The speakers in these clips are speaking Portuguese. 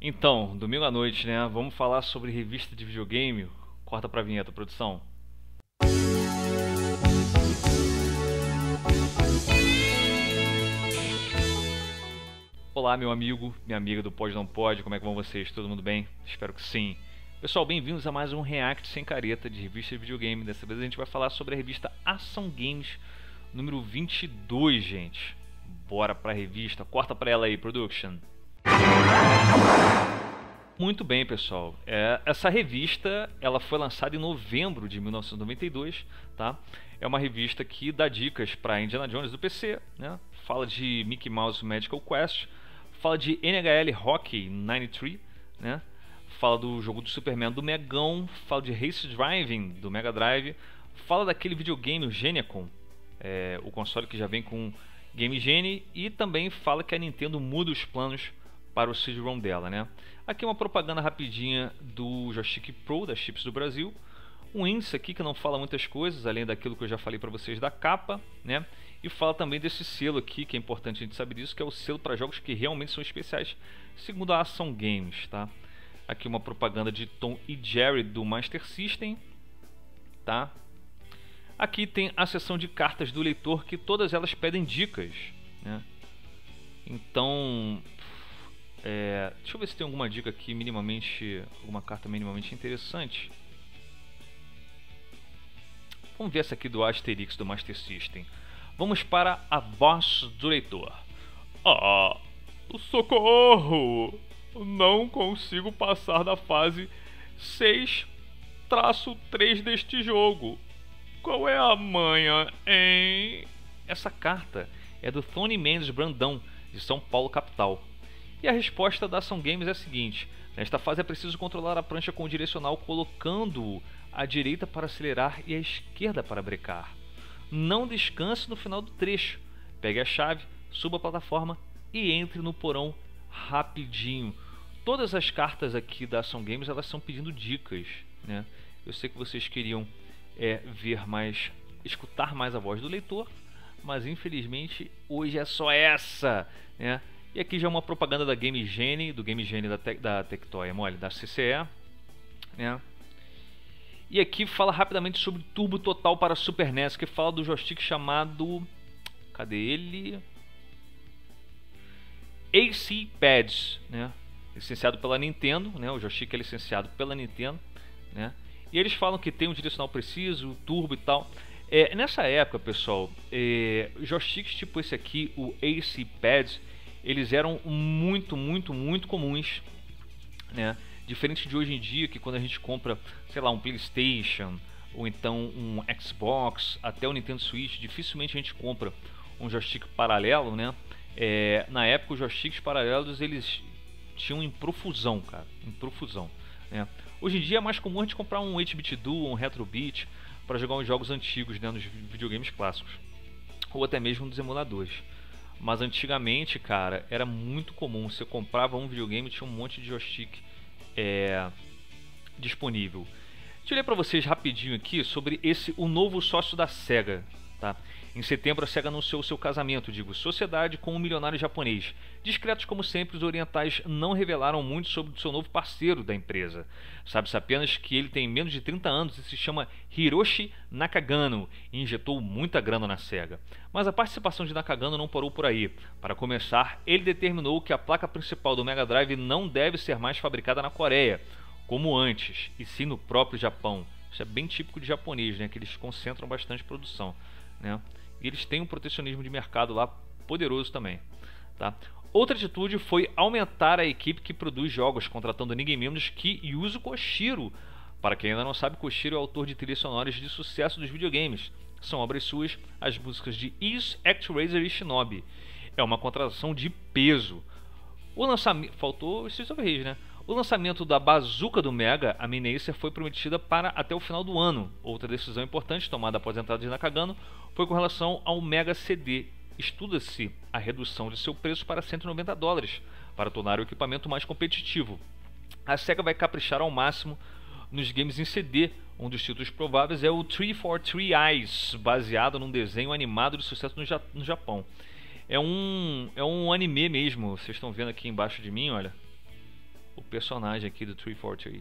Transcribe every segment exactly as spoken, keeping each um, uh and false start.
Então, domingo à noite, né? Vamos falar sobre revista de videogame. Corta pra vinheta, produção. Olá, meu amigo, minha amiga do Pode Não Pode, como é que vão vocês? Todo mundo bem? Espero que sim. Pessoal, bem-vindos a mais um React sem careta de revista de videogame. Dessa vez a gente vai falar sobre a revista Ação Games número vinte e dois, gente. Bora pra revista, corta pra ela aí, production. Muito bem, pessoal. É, essa revista ela foi lançada em novembro de mil novecentos e noventa e dois, tá? É uma revista que dá dicas para Indiana Jones do P C, né? Fala de Mickey Mouse Magical Quest, fala de N H L Hockey noventa e três, né? Fala do jogo do Superman do Megão, fala de Race Driving do Mega Drive, fala daquele videogame o Geniacon, é, o console que já vem com Game Genie, e também fala que a Nintendo muda os planos para o C D-ROM dela, né? Aqui uma propaganda rapidinha do Joystick Pro da Chips do Brasil, um índice aqui que não fala muitas coisas, além daquilo que eu já falei para vocês da capa, né? E fala também desse selo aqui, que é importante a gente saber disso, que é o selo para jogos que realmente são especiais, segundo a Ação Games, tá? Aqui uma propaganda de Tom e Jerry do Master System, tá? Aqui tem a seção de cartas do leitor, que todas elas pedem dicas, né? Então, é, deixa eu ver se tem alguma dica aqui minimamente, alguma carta minimamente interessante. Vamos ver essa aqui do Asterix do Master System. Vamos para a voz do leitor. Ah, socorro! Não consigo passar da fase seis três deste jogo. Qual é a manha, hein? Essa carta é do Tony Mendes Brandão, de São Paulo, capital. E a resposta da Ação Games é a seguinte: nesta fase é preciso controlar a prancha com o direcional, colocando-o à direita para acelerar e à esquerda para brecar. Não descanse no final do trecho. Pegue a chave, suba a plataforma e entre no porão rapidinho. Todas as cartas aqui da Ação Games, elas são pedindo dicas, né? Eu sei que vocês queriam é, ver mais, escutar mais a voz do leitor, mas infelizmente hoje é só essa, né? E aqui já é uma propaganda da Game Genie, do Game Genie da, Tec, da Tectoy, é mole, da C C E, né? E aqui fala rapidamente sobre Turbo Total para Super N E S, que fala do joystick chamado, cadê ele? A C Pads, né? Licenciado pela Nintendo, né? O joystick é licenciado pela Nintendo, né? E eles falam que tem um direcional preciso, turbo e tal. É, nessa época, pessoal, é, joysticks tipo esse aqui, o A C Pads, eles eram muito, muito, muito comuns, né? Diferente de hoje em dia, que quando a gente compra, sei lá, um PlayStation ou então um Xbox, até o Nintendo Switch, dificilmente a gente compra um joystick paralelo, né? É, na época os joysticks paralelos eles tinham em profusão, cara, em profusão, né? Hoje em dia é mais comum a gente comprar um oito bit Duo, um Retro Bit para jogar uns jogos antigos, né, nos videogames clássicos, ou até mesmo nos emuladores. Mas antigamente, cara, era muito comum. Você comprava um videogame e tinha um monte de joystick é, disponível. Deixa eu ler para vocês rapidinho aqui sobre esse o novo sócio da Sega, tá? Em setembro a Sega anunciou seu casamento, digo, sociedade com um milionário japonês. Discretos como sempre, os orientais não revelaram muito sobre o seu novo parceiro da empresa. Sabe-se apenas que ele tem menos de trinta anos e se chama Hiroshi Nakagano e injetou muita grana na Sega. Mas a participação de Nakagano não parou por aí. Para começar, ele determinou que a placa principal do Mega Drive não deve ser mais fabricada na Coreia, como antes, e sim no próprio Japão. Isso é bem típico de japonês, né? Que eles concentram bastante produção, né? E eles têm um protecionismo de mercado lá poderoso também, tá? Outra atitude foi aumentar a equipe que produz jogos, contratando ninguém menos que Yuzo Koshiro. Para quem ainda não sabe, Koshiro é autor de trilhas sonoras de sucesso dos videogames. São obras suas as músicas de Is, ActRaiser e Shinobi. É uma contratação de peso. O lançamento... Faltou Streets of Rage, né? O lançamento da bazuca do Mega, a Mini Acer, foi prometida para até o final do ano. Outra decisão importante tomada após a entrada de Nakagano foi com relação ao Mega C D. Estuda-se a redução de seu preço para cento e noventa dólares, para tornar o equipamento mais competitivo. A Sega vai caprichar ao máximo nos games em C D. Um dos títulos prováveis é o Three for Three Eyes, baseado num desenho animado de sucesso no, ja no Japão. É um, é um anime mesmo, vocês estão vendo aqui embaixo de mim, olha. o personagem aqui do três quatro três.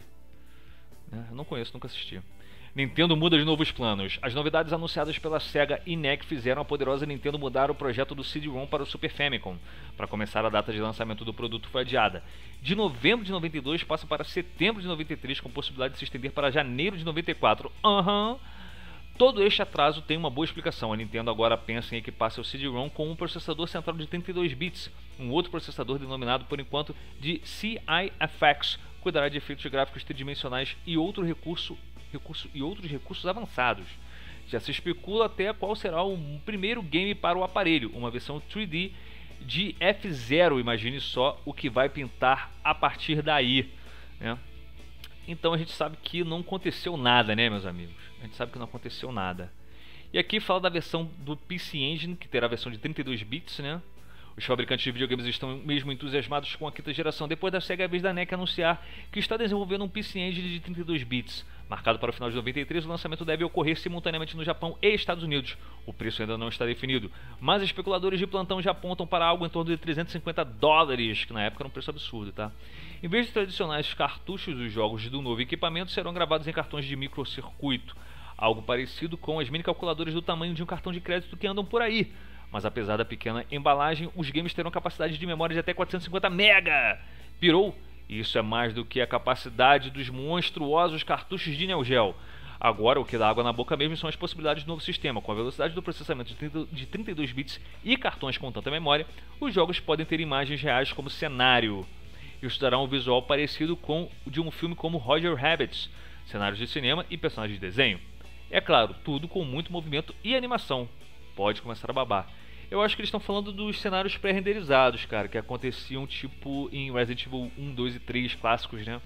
Né? Eu não conheço, nunca assisti. Nintendo muda de novos planos. As novidades anunciadas pela Sega e N E C fizeram a poderosa Nintendo mudar o projeto do C D-ROM para o Super Famicom. Para começar, a data de lançamento do produto foi adiada. De novembro de noventa e dois passa para setembro de noventa e três, com possibilidade de se estender para janeiro de noventa e quatro. Aham! Uhum. Todo este atraso tem uma boa explicação. A Nintendo agora pensa em equipar seu C D-ROM com um processador central de trinta e dois bits. Um outro processador denominado por enquanto de C I F X cuidará de efeitos gráficos tridimensionais e outro recurso Recurso, e outros recursos avançados. Já se especula até qual será o primeiro game para o aparelho, uma versão três D de F zero. Imagine só o que vai pintar a partir daí, né? Então a gente sabe que não aconteceu nada, né, meus amigos? A gente sabe que não aconteceu nada. E aqui fala da versão do P C Engine, que terá a versão de trinta e dois bits, né? Os fabricantes de videogames estão mesmo entusiasmados com a quinta geração, depois da Sega vez da N E C anunciar que está desenvolvendo um P C Engine de trinta e dois bits. Marcado para o final de noventa e três, o lançamento deve ocorrer simultaneamente no Japão e Estados Unidos. O preço ainda não está definido, mas especuladores de plantão já apontam para algo em torno de trezentos e cinquenta dólares, que na época era um preço absurdo, tá? Em vez de tradicionais cartuchos, os jogos do novo equipamento serão gravados em cartões de microcircuito, algo parecido com as mini calculadoras do tamanho de um cartão de crédito que andam por aí. Mas apesar da pequena embalagem, os games terão capacidade de memória de até quatrocentos e cinquenta mega. Pirou? Isso é mais do que a capacidade dos monstruosos cartuchos de Neo Geo. Agora, o que dá água na boca mesmo são as possibilidades do novo sistema. Com a velocidade do processamento de trinta e dois bits e cartões com tanta memória, os jogos podem ter imagens reais como cenário. Isso dará um visual parecido com o de um filme como Roger Rabbit, cenários de cinema e personagens de desenho. É claro, tudo com muito movimento e animação. Pode começar a babar. Eu acho que eles estão falando dos cenários pré-renderizados, cara, que aconteciam tipo em Resident Evil um, dois e três clássicos, né?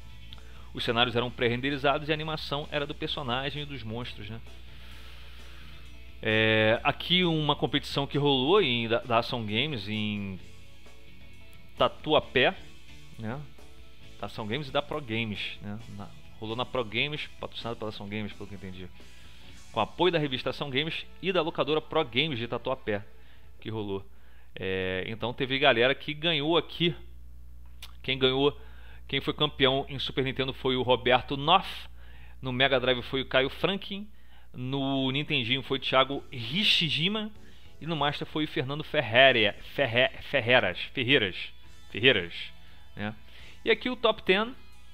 Os cenários eram pré-renderizados e a animação era do personagem e dos monstros, né? É, aqui uma competição que rolou em, da, da Ação Games em Tatuapé, né? Da Ação Games e da Pro Games, né? Na, rolou na Pro Games, patrocinado pela Ação Games, pelo que eu entendi. Com apoio da revista Ação Games e da locadora Pro Games de Tatuapé, que rolou. É, então teve galera que ganhou aqui. Quem ganhou, quem foi campeão em Super Nintendo foi o Roberto Noff. No Mega Drive foi o Caio Franklin. No Nintendinho foi o Thiago Rishijima. E no Master foi o Fernando Ferreira, Ferre, Ferreiras. Ferreiras. Ferreiras, né? E aqui o top dez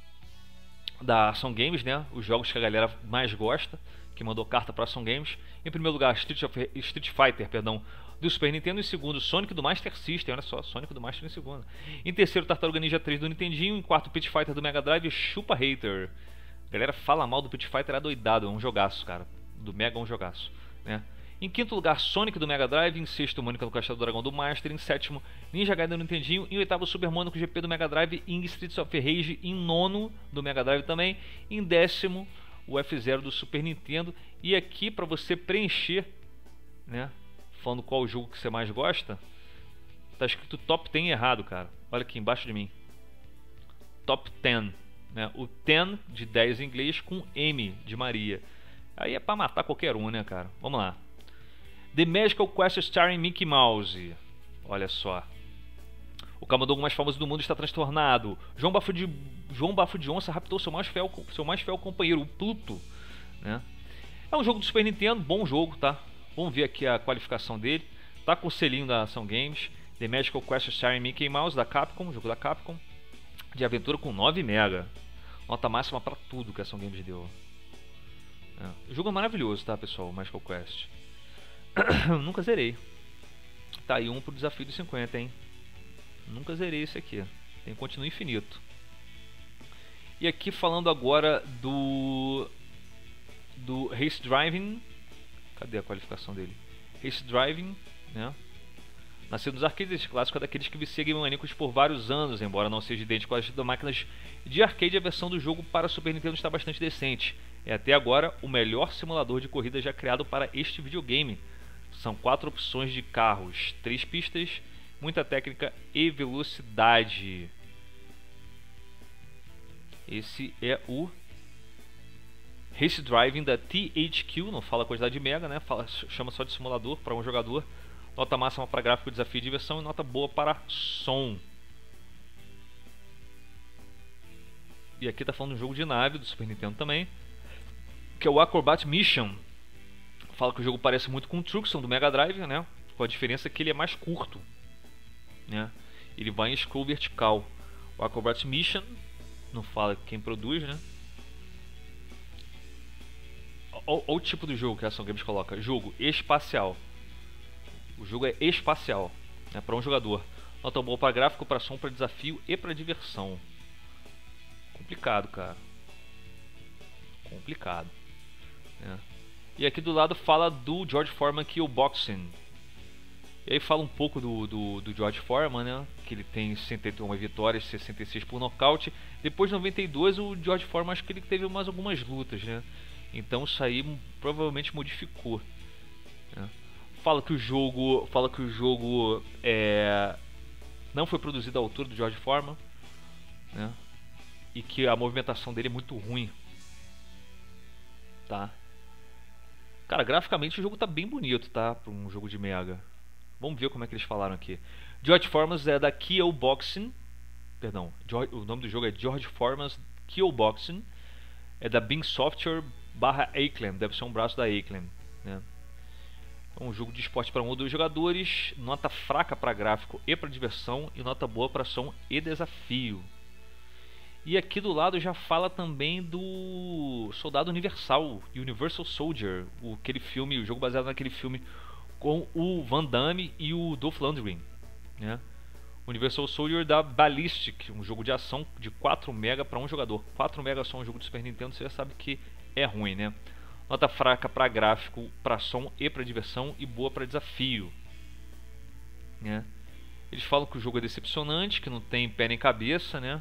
da Ação Games, né? Os jogos que a galera mais gosta, que mandou carta para Ação Games. Em primeiro lugar, Street, of, Street Fighter, perdão, do Super Nintendo. Em segundo, Sonic do Master System. Olha só, Sonic do Master em segundo. Em terceiro, Tartaruga Ninja três do Nintendinho. Em quarto, Pit Fighter do Mega Drive. Chupa Hater. A galera fala mal do Pit Fighter, é doidado, é um jogaço, cara. Do Mega é um jogaço, né? Em quinto lugar, Sonic do Mega Drive. Em sexto, Mônica no Castelo do Dragão do Master. Em sétimo, Ninja Gaiden do Nintendinho. Em oitavo, Super Monaco G P do Mega Drive. Em Streets of Rage. Em nono, do Mega Drive também. Em décimo, o F zero do Super Nintendo. E aqui, para você preencher, né, falando qual jogo que você mais gosta, tá escrito Top dez errado, cara. Olha aqui embaixo de mim. Top dez, né? O dez de dez em inglês com M de Maria. Aí é pra matar qualquer um, né, cara? Vamos lá. The Magical Quest starring Mickey Mouse. Olha só. O camundongo mais famoso do mundo está transtornado. João Bafo de, João Bafo de Onça raptou seu mais fiel, seu mais fiel companheiro, o Pluto, né? É um jogo do Super Nintendo, bom jogo, tá? Vamos ver aqui a qualificação dele. Tá com o selinho da Ação Games. The Magical Quest starring Mickey Mouse, da Capcom, jogo da Capcom. De aventura com nove mega. Nota máxima pra tudo que a Ação Games deu. É. O jogo é maravilhoso, tá, pessoal? O Magical Quest. Nunca zerei. Tá aí um pro desafio dos cinquenta, hein? Nunca zerei esse aqui. Tem continuo infinito. E aqui falando agora do do Race Driving. Cadê a qualificação dele? Race Driving, né? Nascido nos arcades, esse clássico é daqueles que viciam Game Maníacos por vários anos, embora não seja idêntico às máquinas de arcade, a versão do jogo para Super Nintendo está bastante decente. É até agora o melhor simulador de corrida já criado para este videogame. São quatro opções de carros, três pistas, muita técnica e velocidade. Esse é o Race Driving da T H Q, não fala a quantidade de mega, né? Fala, chama só de simulador para um jogador. Nota máxima para gráfico, desafio e diversão e nota boa para som. E aqui tá falando de um jogo de nave do Super Nintendo também, que é o Acrobat Mission. Fala que o jogo parece muito com o Truxton do Mega Drive, né? Com a diferença que ele é mais curto, né? Ele vai em scroll vertical. O Acrobat Mission não fala quem produz, né? Olha o tipo do jogo que a Ação Games coloca: jogo espacial. O jogo é espacial, né? Para um jogador. Nota boa para gráfico, para som, para desafio e para diversão. Complicado, cara. Complicado, né? E aqui do lado fala do George Foreman Killboxing. E aí fala um pouco do, do, do George Foreman, né? Que ele tem sessenta e uma vitórias, sessenta e seis por nocaute. Depois de noventa e dois, o George Foreman acho que ele teve mais algumas lutas, né? Então isso aí provavelmente modificou, né? Fala que o jogo, fala que o jogo é, não foi produzido à altura do George Foreman, né? E que a movimentação dele é muito ruim, tá? Cara, graficamente o jogo tá bem bonito, tá? Para um jogo de Mega. Vamos ver como é que eles falaram aqui. George Foreman's é da Killboxing. Perdão, George, o nome do jogo é George Foreman's Killboxing. É da Beam Software barra Acclaim. Deve ser um braço da Acclaim, né? É um jogo de esporte para um ou dois jogadores. Nota fraca para gráfico e para diversão. E nota boa para som e desafio. E aqui do lado já fala também do Soldado Universal, Universal Soldier, o, aquele filme, o jogo baseado naquele filme com o Van Damme e o Dolph Lundgren, né? Universal Soldier da Ballistic, um jogo de ação de quatro mega para um jogador. quatro mega só um jogo de Super Nintendo, você já sabe que é ruim, né? Nota fraca para gráfico, para som e para diversão, e boa para desafio, né? Eles falam que o jogo é decepcionante, que não tem pé nem cabeça, né?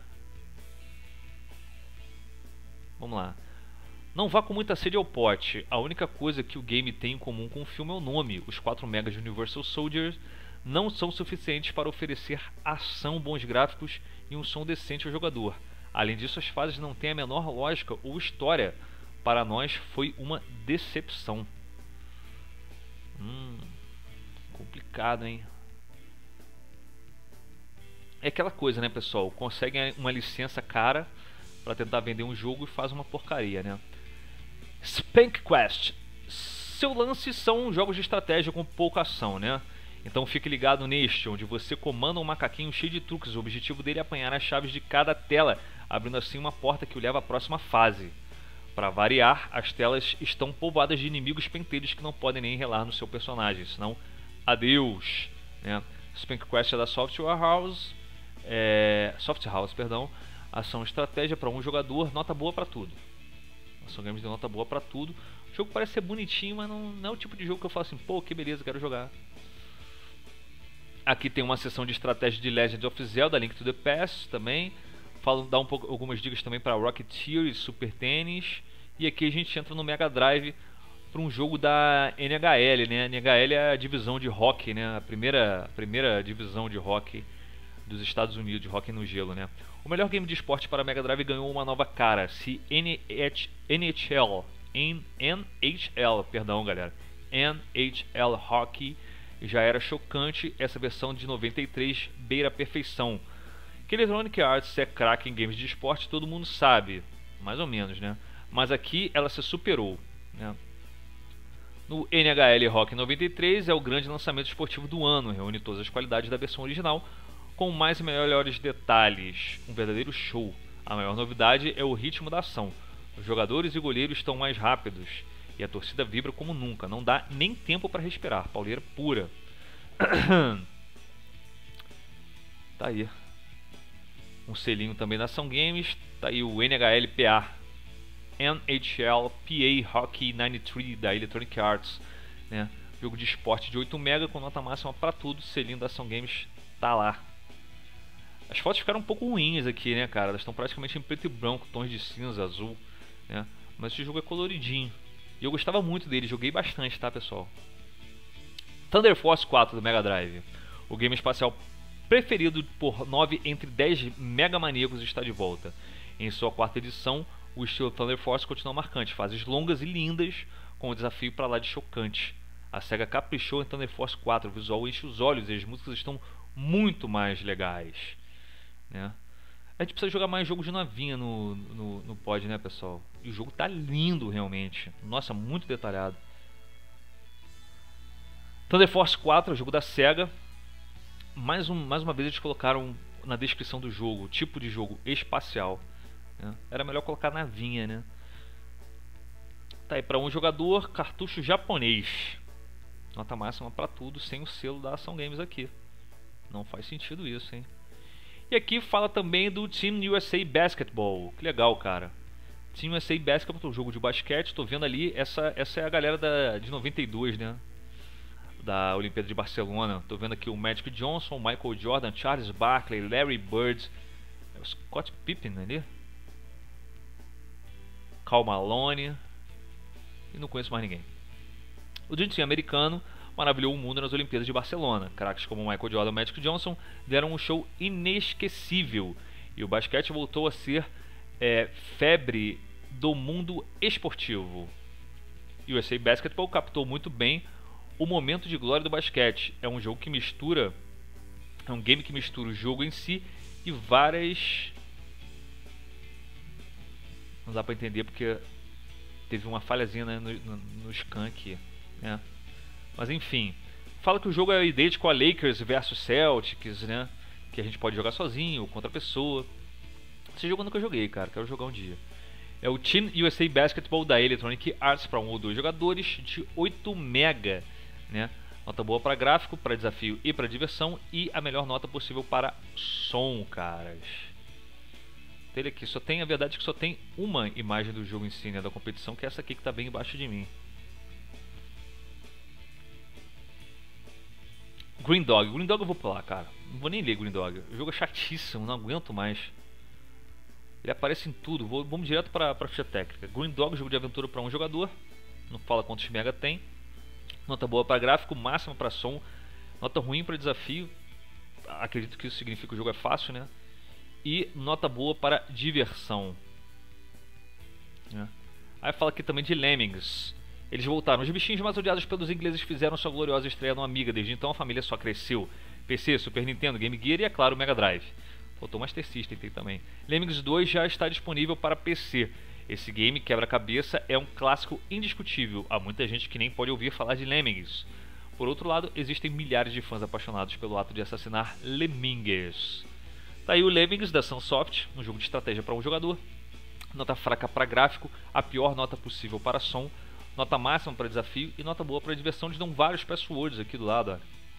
Vamos lá. Não vá com muita sede ao pote. A única coisa que o game tem em comum com o filme é o nome. Os quatro megas de Universal Soldier não são suficientes para oferecer ação, bons gráficos e um som decente ao jogador. Além disso, as fases não têm a menor lógica ou história. Para nós foi uma decepção. Hum, complicado, hein? É aquela coisa, né, pessoal? Conseguem uma licença cara para tentar vender um jogo e faz uma porcaria, né? Spank Quest. Seu lance são jogos de estratégia com pouca ação, né? Então fique ligado neste, onde você comanda um macaquinho cheio de truques. O objetivo dele é apanhar as chaves de cada tela, abrindo assim uma porta que o leva à próxima fase. Para variar, as telas estão povoadas de inimigos penteiros que não podem nem relar no seu personagem, senão adeus, né? Spank Quest é da Software House, é... Soft House, perdão. Ação e estratégia para um jogador, nota boa para tudo. Ação Games deu nota boa para tudo. O jogo parece ser bonitinho, mas não, não é o tipo de jogo que eu falo assim, pô, que beleza, quero jogar. Aqui tem uma seção de estratégia de Legend of Zelda, Link to the Past também. Falo, dá um pouco, algumas dicas também para Rocketeer e Super Tennis. E aqui a gente entra no Mega Drive para um jogo da N H L, né? A N H L é a divisão de hockey, né? A primeira, a primeira divisão de hockey dos Estados Unidos, de hockey no gelo, né? O melhor game de esporte para Mega Drive ganhou uma nova cara. Se N H L, N H L, perdão, galera, N H L Hockey já era chocante, essa versão de noventa e três beira a perfeição. Que Electronic Arts é craque em games de esporte, todo mundo sabe, mais ou menos, né? Mas aqui ela se superou, né? No N H L Hockey noventa e três é o grande lançamento esportivo do ano, reúne todas as qualidades da versão original, com mais e melhores detalhes, um verdadeiro show. A maior novidade é o ritmo da ação. Os jogadores e goleiros estão mais rápidos e a torcida vibra como nunca. Não dá nem tempo para respirar. Pauleira pura. Tá aí. Um selinho também da Ação Games. Tá aí o N H L P A. N H L P A Hockey noventa e três da Electronic Arts, né? Jogo de esporte de oito mega com nota máxima para tudo. Selinho da Ação Games tá lá. As fotos ficaram um pouco ruins aqui, né, cara? Elas estão praticamente em preto e branco, tons de cinza, azul, né? Mas esse jogo é coloridinho. E eu gostava muito dele, joguei bastante, tá, pessoal? Thunder Force quatro do Mega Drive. O game espacial preferido por nove entre dez mega maníacos está de volta. Em sua quarta edição, o estilo Thunder Force continua marcante. Fases longas e lindas, com um desafio para lá de chocante. A SEGA caprichou em Thunder Force quatro. O visual enche os olhos e as músicas estão muito mais legais, né? A gente precisa jogar mais jogo de navinha no, no, no pod, né, pessoal? E o jogo tá lindo, realmente. Nossa, muito detalhado. Thunder Force quatro é o jogo da SEGA. Mais, um, mais uma vez eles colocaram na descrição do jogo, tipo de jogo espacial, né? Era melhor colocar navinha, né? Tá aí, para um jogador, cartucho japonês. Nota máxima para tudo, sem o selo da Ação Games aqui. Não faz sentido isso, hein? E aqui fala também do Team U S A Basketball. Que legal, cara. Team U S A Basketball, um jogo de basquete. Tô vendo ali, essa, essa é a galera da, de noventa e dois, né? Da Olimpíada de Barcelona. Tô vendo aqui o Magic Johnson, Michael Jordan, Charles Barkley, Larry Bird, o Scott Pippen ali, Karl Malone, e não conheço mais ninguém. O Dream Team americano maravilhou o mundo nas Olimpíadas de Barcelona. Craques como Michael Jordan e Magic Johnson deram um show inesquecível, e o basquete voltou a ser é, febre do mundo esportivo. U S A Basketball captou muito bem o momento de glória do basquete. É um jogo que mistura, é um game que mistura o jogo em si e várias... Não dá pra entender porque teve uma falhazinha, né, no, no, no scan aqui, né? Mas enfim, fala que o jogo é idêntico a Lakers versus Celtics, né? Que a gente pode jogar sozinho ou contra a pessoa. Esse jogo eu nunca joguei, cara, quero jogar um dia. É o Team U S A Basketball da Electronic Arts para um ou dois jogadores de oito mega. Né? Nota boa para gráfico, para desafio e para diversão, e a melhor nota possível para som, caras. Ele aqui só tem, a verdade é que só tem uma imagem do jogo em si, né, da competição, que é essa aqui que está bem embaixo de mim. Green Dog, Green Dog eu vou pular, cara. Não vou nem ler Green Dog. O jogo é chatíssimo, não aguento mais. Ele aparece em tudo. Vou, vamos direto para a ficha técnica. Green Dog, jogo de aventura para um jogador. Não fala quantos mega tem. Nota boa para gráfico, máxima para som, nota ruim para desafio, acredito que isso significa que o jogo é fácil, né? E nota boa para diversão. É. Aí fala aqui também de Lemmings. Eles voltaram. Os bichinhos mais odiados pelos ingleses fizeram sua gloriosa estreia no Amiga. Desde então a família só cresceu. P C, Super Nintendo, Game Gear e, é claro, o Mega Drive. Faltou Master System tem também. Lemmings dois já está disponível para P C. Esse game quebra-cabeça é um clássico indiscutível. Há muita gente que nem pode ouvir falar de Lemmings. Por outro lado, existem milhares de fãs apaixonados pelo ato de assassinar Lemmings. Tá aí o Lemmings da Sunsoft, um jogo de estratégia para um jogador. Nota fraca para gráfico, a pior nota possível para som, nota máxima para desafio e nota boa para diversão. Eles dão vários passwords aqui do lado. Ó.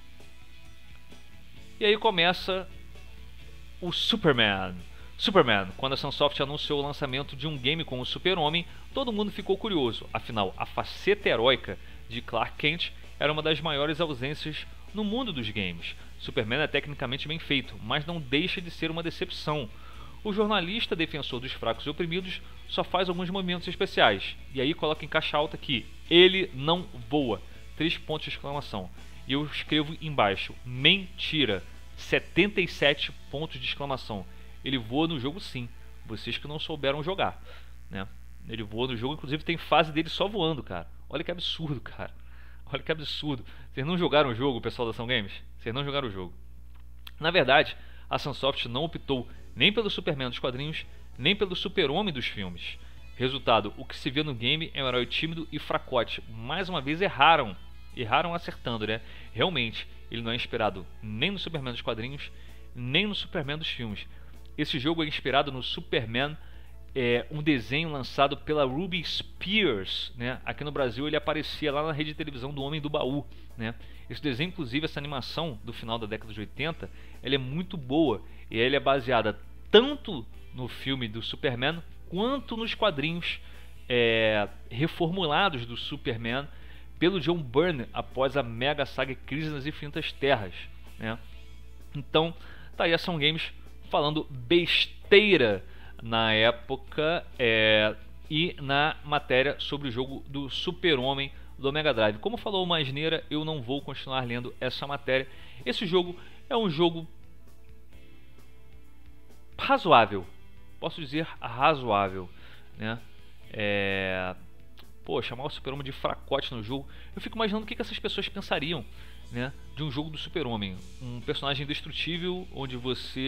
E aí começa o Superman. Superman, quando a Sunsoft anunciou o lançamento de um game com o Super-Homem, todo mundo ficou curioso, afinal a faceta heróica de Clark Kent era uma das maiores ausências no mundo dos games. Superman é tecnicamente bem feito, mas não deixa de ser uma decepção. O jornalista defensor dos fracos e oprimidos só faz alguns movimentos especiais, e aí coloca em caixa alta que ele não voa, três pontos de exclamação. E eu escrevo embaixo, mentira, setenta e sete pontos de exclamação. Ele voa no jogo sim, vocês que não souberam jogar, né? Ele voa no jogo, inclusive tem fase dele só voando, cara. Olha que absurdo, cara. Olha que absurdo. Vocês não jogaram o jogo, pessoal da Ação Games? Vocês não jogaram o jogo. Na verdade, a Sunsoft não optou nem pelo Superman dos quadrinhos, nem pelo Super-Homem dos filmes. Resultado, o que se vê no game é um herói tímido e fracote. Mais uma vez erraram. Erraram acertando, né? Realmente, ele não é inspirado nem no Superman dos quadrinhos, nem no Superman dos filmes. Esse jogo é inspirado no Superman, é, um desenho lançado pela Ruby Spears, né? Aqui no Brasil ele aparecia lá na rede de televisão do Homem do Baú, né? Esse desenho, inclusive, essa animação do final da década de oitenta, ela é muito boa e ela é baseada tanto no filme do Superman quanto nos quadrinhos é, reformulados do Superman pelo John Byrne após a mega saga Crise nas Infinitas Terras, né? Então, tá aí a Ação Games falando besteira na época é, e na matéria sobre o jogo do Super-Homem do Mega Drive. Como falou o Masneira, eu não vou continuar lendo essa matéria. Esse jogo é um jogo razoável, posso dizer razoável, né? É... Pô, chamar o Super-Homem de fracote no jogo, eu fico imaginando o que, que essas pessoas pensariam, né, de um jogo do Super-Homem, um personagem indestrutível onde você está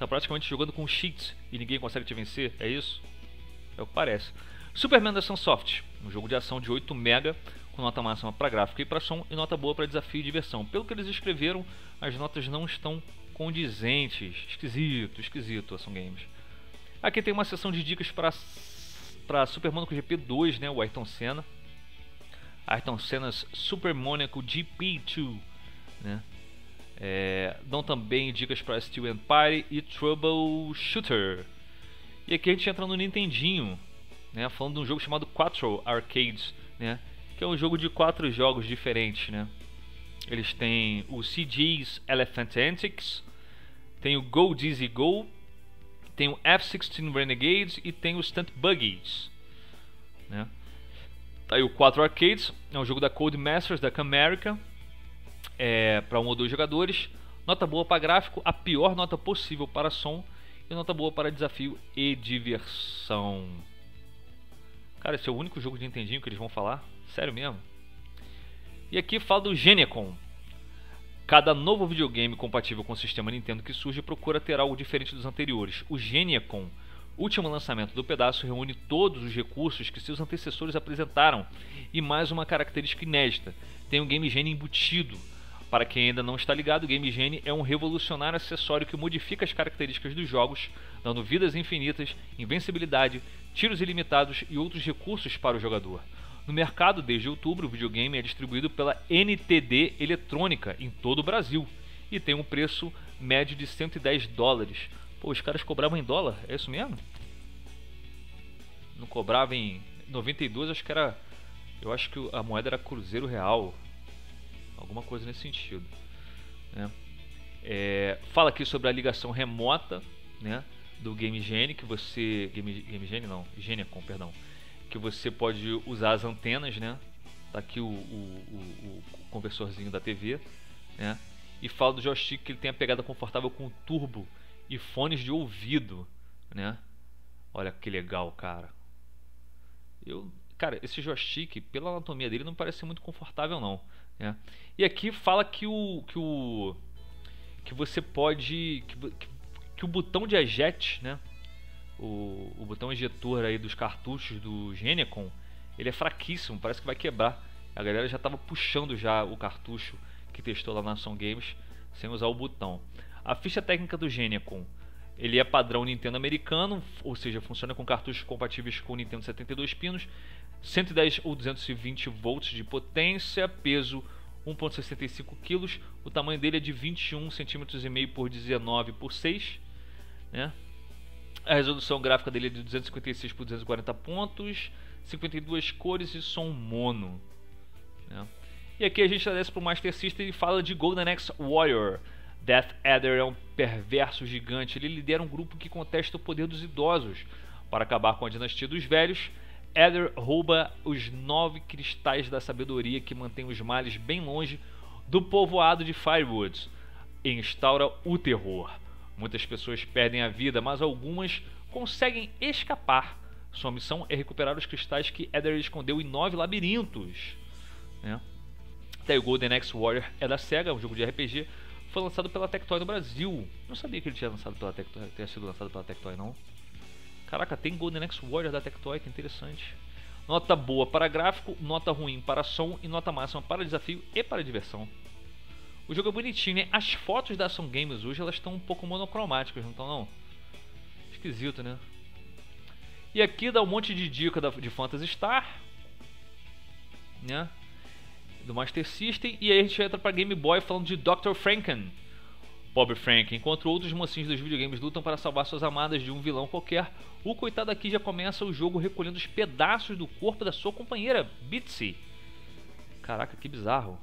tá praticamente jogando com cheats e ninguém consegue te vencer, é isso? É o que parece. Superman da Sunsoft, um jogo de ação de oito mega, com nota máxima para gráfico e para som e nota boa para desafio e diversão. Pelo que eles escreveram, as notas não estão condizentes. Esquisito, esquisito, Ação Games. Aqui tem uma seção de dicas para para Super Monaco G P dois, né, o Ayrton Senna. Ayrton Senna's Super Monaco G P dois, né? É, dão também dicas para Steel Empire e Troubleshooter. E aqui a gente entra no Nintendinho, né, falando de um jogo chamado Quattro Arcades, né, que é um jogo de quatro jogos diferentes, né. Eles têm o C G's Elephant Antics, tem o Go Dizzy Go, tem o F dezesseis Renegades e tem o Stunt Buggies, né. Tá aí o Quattro Arcades, é um jogo da Codemasters da Camerica, é, para um ou dois jogadores. Nota boa para gráfico, a pior nota possível para som, e nota boa para desafio e diversão. Cara, esse é o único jogo de Nintendinho que eles vão falar? Sério mesmo? E aqui fala do Geniacon. Cada novo videogame compatível com o sistema Nintendo que surge procura ter algo diferente dos anteriores. O Geniacon, último lançamento do pedaço, reúne todos os recursos que seus antecessores apresentaram e mais uma característica inédita: tem um Game Genie embutido. Para quem ainda não está ligado, o Game Genie é um revolucionário acessório que modifica as características dos jogos, dando vidas infinitas, invencibilidade, tiros ilimitados e outros recursos para o jogador. No mercado, desde outubro, o videogame é distribuído pela N T D Eletrônica em todo o Brasil e tem um preço médio de cento e dez dólares. Pô, os caras cobravam em dólar? É isso mesmo? Não cobrava em noventa e dois, acho que era... Eu acho que a moeda era cruzeiro real. Alguma coisa nesse sentido, né? É, fala aqui sobre a ligação remota, né, do Game Genie, que você... Game, Game Genie não, Geniacon, perdão. Que você pode usar as antenas, né? Tá aqui o, o, o, o conversorzinho da T V, né? E fala do joystick que ele tem a pegada confortável com turbo e fones de ouvido, né? Olha que legal, cara. Eu, cara, esse joystick, pela anatomia dele, não parece ser muito confortável, não, né? E aqui fala que o que o que você pode que, que, que o botão de eject, né? O, o botão ejetor aí dos cartuchos do Geniacon, ele é fraquíssimo, parece que vai quebrar. A galera já estava puxando já o cartucho que testou lá na Ação Games sem usar o botão. A ficha técnica do Geniacon, ele é padrão Nintendo americano, ou seja, funciona com cartuchos compatíveis com o Nintendo setenta e dois pinos, cento e dez ou duzentos e vinte volts de potência, peso um vírgula sessenta e cinco quilos, o tamanho dele é de vinte e um centímetros e meio por dezenove por seis, né? A resolução gráfica dele é de duzentos e cinquenta e seis por duzentos e quarenta pontos, cinquenta e duas cores e som mono, né? E aqui a gente desce para o Master System e fala de Golden Axe Warrior. Death Adder é um perverso gigante. Ele lidera um grupo que contesta o poder dos idosos. Para acabar com a dinastia dos velhos, Adder rouba os nove cristais da sabedoria que mantêm os males bem longe do povoado de Firewoods e instaura o terror. Muitas pessoas perdem a vida, mas algumas conseguem escapar. Sua missão é recuperar os cristais que Adder escondeu em nove labirintos, né? Daí o Golden Axe Warrior é da SEGA, um jogo de R P G. Foi lançado pela Tectoy no Brasil. Não sabia que ele tinha, lançado pela Tectoy, tinha sido lançado pela Tectoy, não. Caraca, tem Golden Axe Warrior da Tectoy, que interessante. Nota boa para gráfico, nota ruim para som e nota máxima para desafio e para diversão. O jogo é bonitinho, né? As fotos da Ação Games hoje elas estão um pouco monocromáticas, não estão não? Esquisito, né? E aqui dá um monte de dica de Phantasy Star, né? Do Master System. E aí a gente entra para Game Boy falando de doutor Franken. Bob Franken, enquanto outros mocinhos dos videogames lutam para salvar suas amadas de um vilão qualquer, o coitado aqui já começa o jogo recolhendo os pedaços do corpo da sua companheira, Bitsy. Caraca, que bizarro.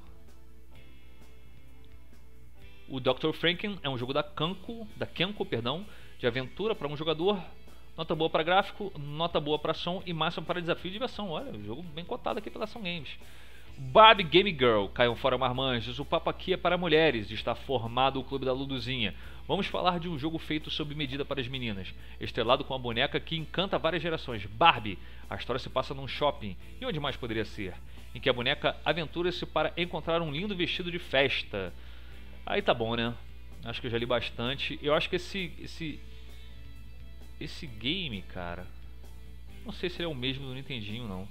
O doutor Franken é um jogo da Kenko, da Kenko, perdão, de aventura para um jogador. Nota boa para gráfico, nota boa para som e máximo para desafio e diversão. Olha, o jogo bem cotado aqui pela Ação Games. Barbie Game Girl, caiam fora marmanjos, o papo aqui é para mulheres, está formado o Clube da Luduzinha. Vamos falar de um jogo feito sob medida para as meninas, estrelado com a boneca que encanta várias gerações, Barbie. A história se passa num shopping, e onde mais poderia ser? Em que a boneca aventura-se para encontrar um lindo vestido de festa. Aí tá bom, né? Acho que eu já li bastante. Eu acho que esse esse esse game, cara, não sei se ele é o mesmo do Nintendinho, não.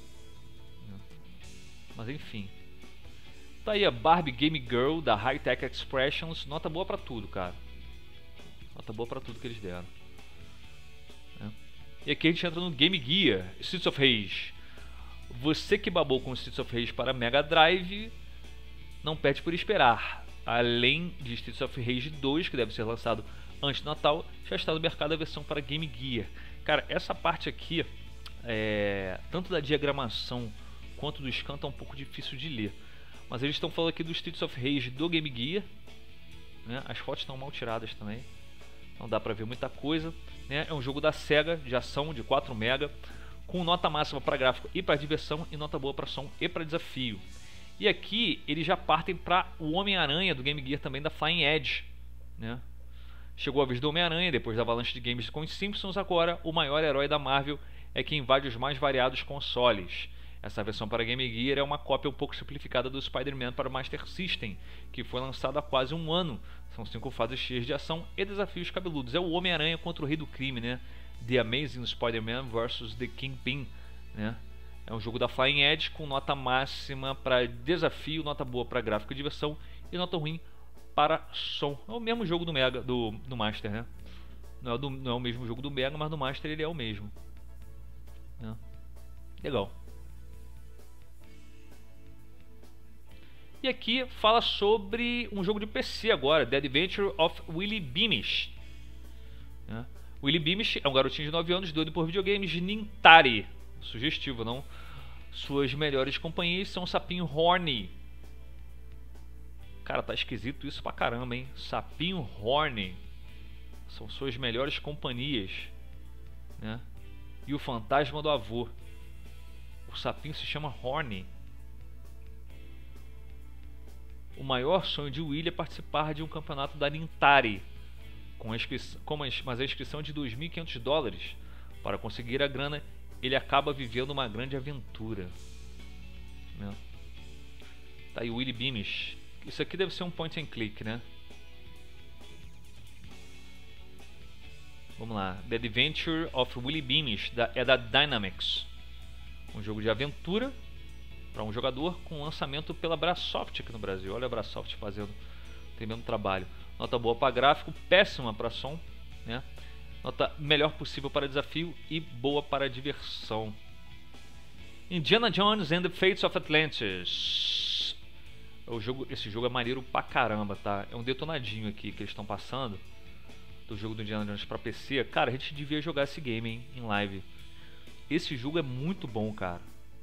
Mas enfim. Tá aí a Barbie Game Girl da High Tech Expressions. Nota boa pra tudo, cara. Nota boa pra tudo que eles deram. É. E aqui a gente entra no Game Gear Streets of Rage. Você que babou com Streets of Rage para Mega Drive, não perde por esperar. Além de Streets of Rage dois, que deve ser lançado antes do Natal, já está no mercado a versão para Game Gear. Cara, essa parte aqui, é, tanto da diagramação quanto do scan, tá um pouco difícil de ler. Mas eles estão falando aqui do Streets of Rage do Game Gear, né? As fotos estão mal tiradas também, não dá pra ver muita coisa, né? É um jogo da Sega, de ação, de quatro mega, com nota máxima para gráfico e para diversão, e nota boa para som e para desafio. E aqui eles já partem para o Homem-Aranha do Game Gear também, da Flying Edge, né? Chegou a vez do Homem-Aranha, depois da avalanche de games com os Simpsons, agora o maior herói da Marvel é quem invade os mais variados consoles. Essa versão para Game Gear é uma cópia um pouco simplificada do Spider-Man para Master System, que foi lançado há quase um ano. São cinco fases cheias de ação e desafios cabeludos. É o Homem-Aranha contra o Rei do Crime, né? The Amazing Spider-Man versus The Kingpin, né? É um jogo da Flying Edge com nota máxima para desafio, nota boa para gráfico e diversão e nota ruim para som. É o mesmo jogo do Mega, do, do Master, né? Não é, do, não é o mesmo jogo do Mega, mas do Master ele é o mesmo, né? Legal. E aqui fala sobre um jogo de P C agora, The Adventure of Willy Beamish, né? Willy Beamish é um garotinho de nove anos, doido por videogames de Nintari. Sugestivo, não? Suas melhores companhias são o Sapinho Horny. Cara, tá esquisito isso pra caramba, hein? Sapinho Horny são suas melhores companhias, né? E o fantasma do avô. O sapinho se chama Horny. O maior sonho de Willy é participar de um campeonato da Nintari, com a inscrição, com a, mas a inscrição é de dois mil e quinhentos dólares. Para conseguir a grana, ele acaba vivendo uma grande aventura, né? Tá aí o Willy Beamish. Isso aqui deve ser um point and click, né? Vamos lá. The Adventure of Willy Beamish da, é da Dynamix. Um jogo de aventura para um jogador, com lançamento pela Brasoft aqui no Brasil. Olha a Brasoft fazendo tremendo trabalho. Nota boa para gráfico, péssima para som, né? Nota melhor possível para desafio e boa para diversão. Indiana Jones and the Fates of Atlantis. O jogo, esse jogo é maneiro pra caramba, tá? É um detonadinho aqui que eles estão passando do jogo do Indiana Jones pra P C. Cara, a gente devia jogar esse game, hein, em live. Esse jogo é muito bom, cara.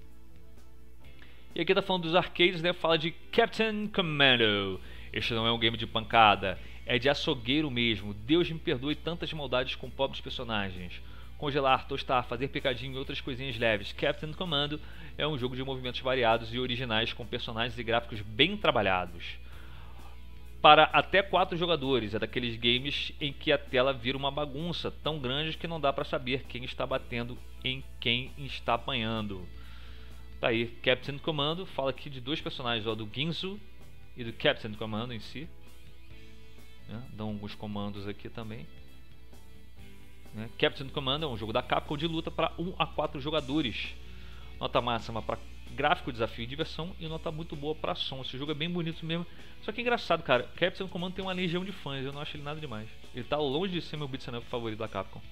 E aqui tá falando dos arcades, né? Fala de Captain Commando. Este não é um game de pancada, é de açougueiro mesmo. Deus me perdoe tantas maldades com pobres personagens. Congelar, tostar, fazer picadinho e outras coisinhas leves. Captain Commando é um jogo de movimentos variados e originais com personagens e gráficos bem trabalhados. Para até quatro jogadores, é daqueles games em que a tela vira uma bagunça tão grande que não dá para saber quem está batendo em quem está apanhando. Tá aí, Captain Commando, fala aqui de dois personagens, ó, do Ginzu e do Captain Commando em si, né? Dão alguns comandos aqui também, né? Captain Commando é um jogo da Capcom de luta para um a quatro jogadores. Nota máxima para gráfico, desafio e diversão, e nota muito boa para som. Esse jogo é bem bonito mesmo. Só que é engraçado, cara, Captain Commando tem uma legião de fãs, eu não acho ele nada demais. Ele tá longe de ser meu beat'em up favorito da Capcom.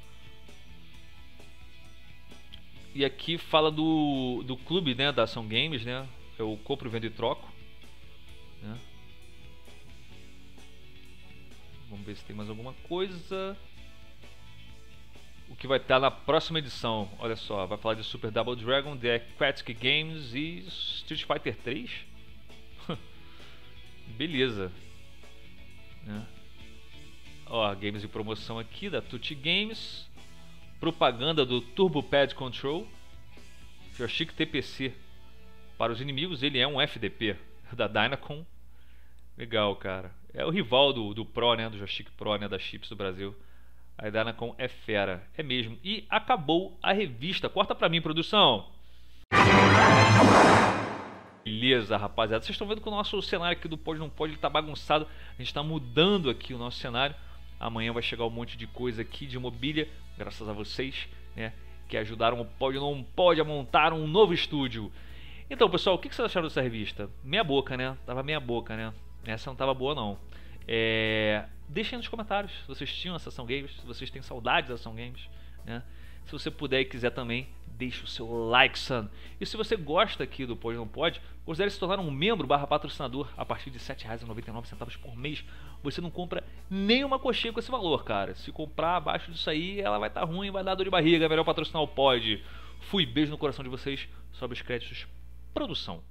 E aqui fala do, do clube, né, da Ação Games, né? Eu compro, vendo e troco, né? Vamos ver se tem mais alguma coisa. O que vai estar na próxima edição, olha só, vai falar de Super Double Dragon, The Aquatic Games e Street Fighter três. Beleza, né? Ó, games de promoção aqui da Tutti Games. Propaganda do Turbo Pad Control. Joystick T P C. Para os inimigos ele é um F D P da Dynacon. Legal, cara. É o rival do, do Pro, né? Do Joystick Pro, né? Da Chips do Brasil. A Dynacon é fera. É mesmo. E acabou a revista. Corta pra mim, produção. Beleza, rapaziada. Vocês estão vendo que o nosso cenário aqui do Pode Não Pode, ele tá bagunçado. A gente tá mudando aqui o nosso cenário. Amanhã vai chegar um monte de coisa aqui de mobília, graças a vocês, né, que ajudaram o Pode Não Pode a montar um novo estúdio. Então, pessoal, o que vocês acharam dessa revista? Meia boca, né? Tava meia boca, né? Essa não tava boa, não. É... Deixem nos comentários se vocês tinham essa Ação Games, se vocês têm saudades da Ação Games, né? Se você puder e quiser também, deixe o seu like, son. E se você gosta aqui do Pode Não Pode, considere se tornar um membro barra patrocinador a partir de sete reais e noventa e nove centavos por mês. Você não compra nenhuma coxinha com esse valor, cara. Se comprar abaixo disso aí, ela vai estar tá ruim, vai dar dor de barriga. É melhor patrocinar o Pod. Fui, beijo no coração de vocês. Sobe os créditos. Produção.